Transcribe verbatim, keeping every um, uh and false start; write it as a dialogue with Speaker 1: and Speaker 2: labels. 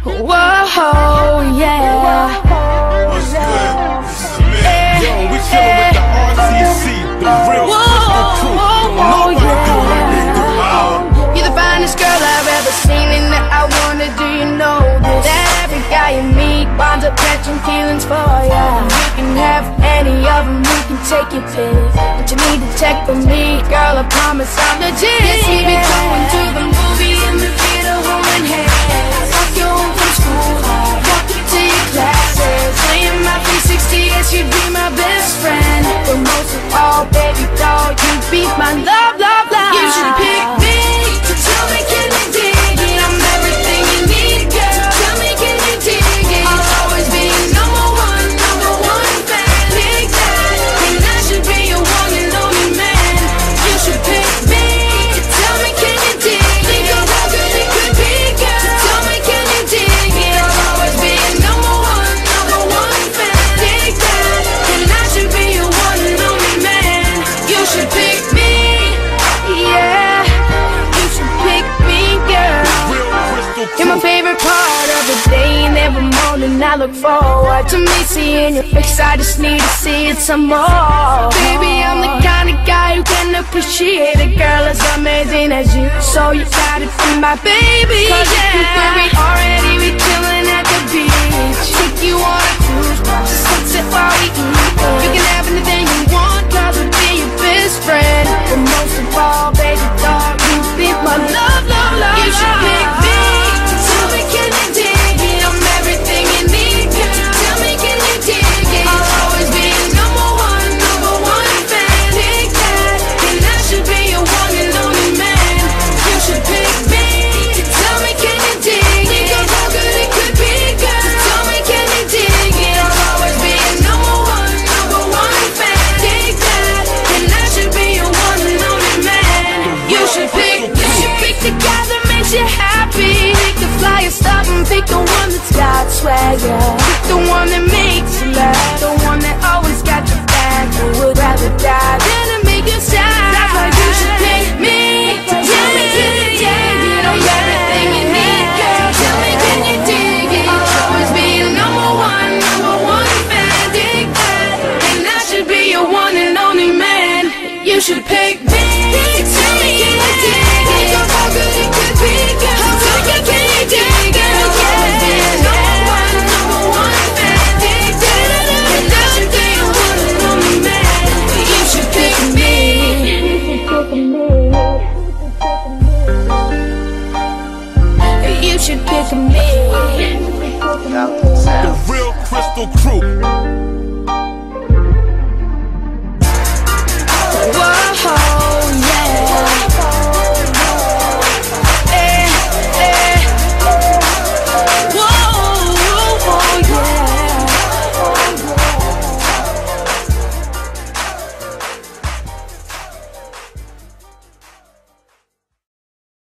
Speaker 1: Whoa, yeah.
Speaker 2: What's good? Yo, we chillin' with the R T C, the real Crystal Crew.
Speaker 1: Oh, yeah. You're the finest girl I've ever seen, and that I wanna do you know this? That every guy you meet winds up catching feelings for ya. You can have any of them, you can take your pick, but you need to check for me, girl, I promise I'm legit. Yes, we be going to the movie in the theater, holding hands. Walk you home from school, walk you to your classes, playing my three sixty, yes, you'd be my best friend. But most of all, baby doll, you be my love, love, love. You should pick me, so tell me, can you dig it? I'm everything you need, girl. Tell me, can you dig it? I'll always be your number one, number one fan. Pick that, and I should be your one and only man. You should pick me, tell me, can you dig it? Think of how good it could be, girl. Tell me, can you dig it? I'll always be your number one, number one fan. Pick that, and I should be your one and only man. You should pick me, yeah. You should pick me, girl. You're my favorite part of the day, and every morning I look forward to me seeing your face. I just need to see it some more. Baby, I'm the kind of guy who can appreciate a girl as amazing as you. So you gotta be my baby, cause yeah. We're already be chilling at the beach. Take you on a cruise, watch the sunset while we eat. You can have anything you want, cause I'll be your best friend. But most of all, baby dog, you be my love.